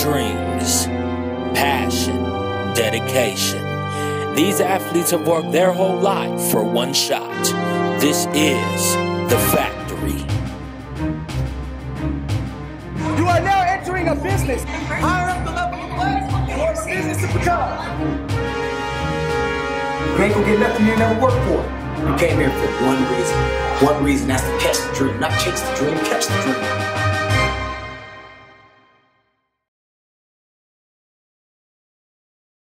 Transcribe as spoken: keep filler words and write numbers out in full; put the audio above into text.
dreams, passion, dedication. These athletes have worked their whole life for one shot. This is the factory. You are now entering a business. Higher up the level of play, or a business to become. You ain't gonna get nothing you never worked for. You came here for one reason. One reason, that's to catch the dream. Not chase the dream, catch the dream.